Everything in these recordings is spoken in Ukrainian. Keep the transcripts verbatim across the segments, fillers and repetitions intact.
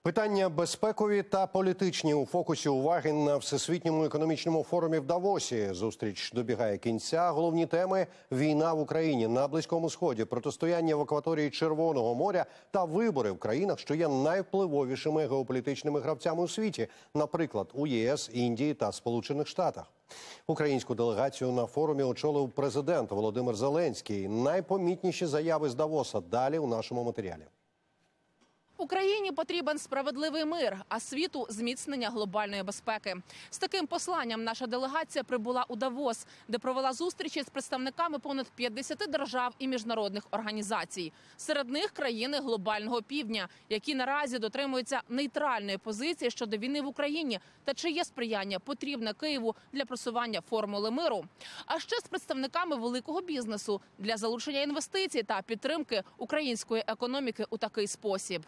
Питання безпекові та політичні у фокусі уваги на Всесвітньому економічному форумі в Давосі. Зустріч добігає кінця. Головні теми – війна в Україні, на Близькому Сході, протистояння в акваторії Червоного моря та вибори в країнах, що є найвпливовішими геополітичними гравцями у світі, наприклад, у ЄС, Індії та Сполучених Штатах. Українську делегацію на форумі очолив президент Володимир Зеленський. Найпомітніші заяви з Давоса далі у нашому матеріалі. Україні потрібен справедливий мир, а світу – зміцнення глобальної безпеки. З таким посланням наша делегація прибула у Давос, де провела зустрічі з представниками понад п'ятдесяти держав і міжнародних організацій. Серед них країни глобального півдня, які наразі дотримуються нейтральної позиції щодо війни в Україні та чиє сприяння потрібне Києву для просування формули миру. А ще з представниками великого бізнесу для залучення інвестицій та підтримки української економіки у такий спосіб.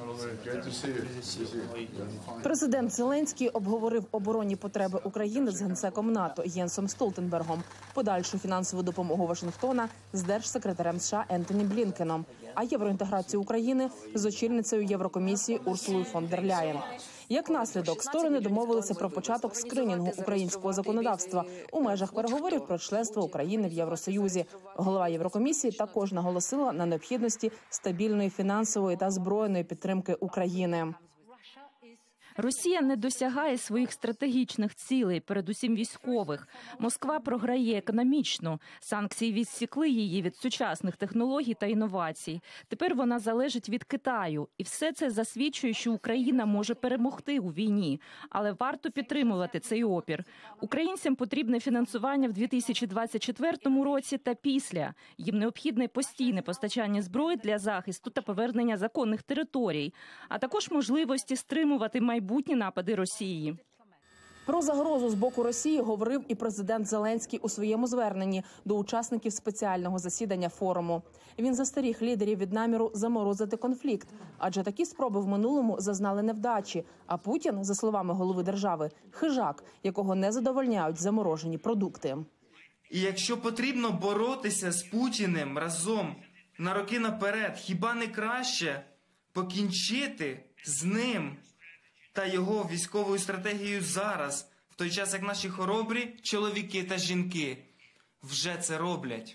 Президент Зеленський обговорив оборонні потреби України з генсеком НАТО Єнсом Столтенбергом, подальшу фінансову допомогу Вашингтона з держсекретарем США Ентоні Блінкеном, а євроінтеграцію України з очільницею Єврокомісії Урсулою фон дер Ляєн. Як наслідок, сторони домовилися про початок скринінгу українського законодавства у межах переговорів про членство України в Євросоюзі. Голова Єврокомісії також наголосила на необхідності стабільної фінансової та збройної підтримки України. Росія не досягає своїх стратегічних цілей, передусім військових. Москва програє економічно. Санкції відсікли її від сучасних технологій та інновацій. Тепер вона залежить від Китаю. І все це засвідчує, що Україна може перемогти у війні. Але варто підтримувати цей опір. Українцям потрібне фінансування в дві тисячі двадцять четвертому році та після. Їм необхідне постійне постачання зброї для захисту та повернення законних територій, а також можливості стримувати майбутнє майбутні напади Росії. Про загрозу з боку Росії говорив і президент Зеленський у своєму зверненні до учасників спеціального засідання форуму. Він застеріг лідерів від наміру заморозити конфлікт, адже такі спроби в минулому зазнали невдачі, а Путін, за словами голови держави, хижак, якого не задовольняють заморожені продукти. І якщо потрібно боротися з Путіним разом на роки наперед, хіба не краще покінчити з ним та його військовою стратегією зараз, в той час, як наші хоробрі чоловіки та жінки вже це роблять?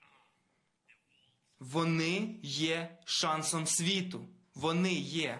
Вони є шансом світу. Вони є.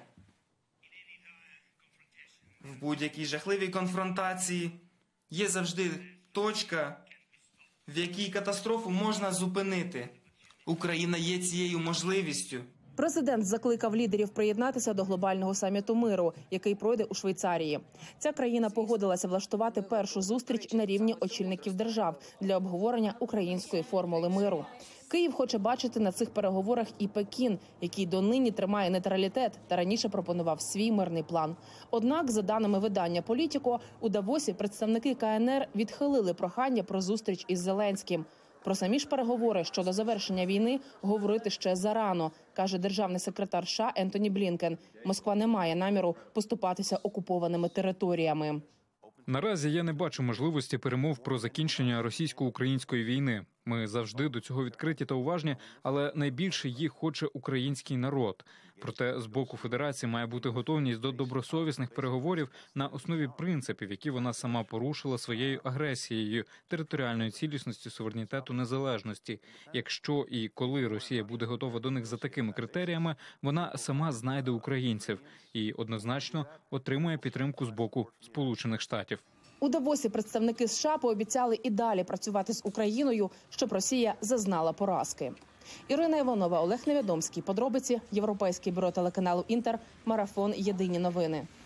В будь-якій жахливій конфронтації є завжди точка, в якій катастрофу можна зупинити. Україна є цією можливістю. Президент закликав лідерів приєднатися до глобального саміту миру, який пройде у Швейцарії. Ця країна погодилася влаштувати першу зустріч на рівні очільників держав для обговорення української формули миру. Київ хоче бачити на цих переговорах і Пекін, який донині тримає нейтралітет та раніше пропонував свій мирний план. Однак, за даними видання «Політіко», у Давосі представники ка ен ер відхилили прохання про зустріч із Зеленським. Про самі ж переговори щодо завершення війни говорити ще зарано, каже державний секретар США Ентоні Блінкен. Москва не має наміру поступатися окупованими територіями. Наразі я не бачу можливості перемов про закінчення російсько-української війни. Ми завжди до цього відкриті та уважні, але найбільше їх хоче український народ. Проте з боку Федерації має бути готовність до добросовісних переговорів на основі принципів, які вона сама порушила своєю агресією, територіальної цілісності, суверенітету, незалежності. Якщо і коли Росія буде готова до них за такими критеріями, вона сама знайде українців і однозначно отримує підтримку з боку Сполучених Штатів. У Давосі представники США пообіцяли і далі працювати з Україною, щоб Росія зазнала поразки. Ірина Іванова, Олег Невідомський. Подробиці. Європейське бюро телеканалу «Інтер». Марафон. Єдині новини.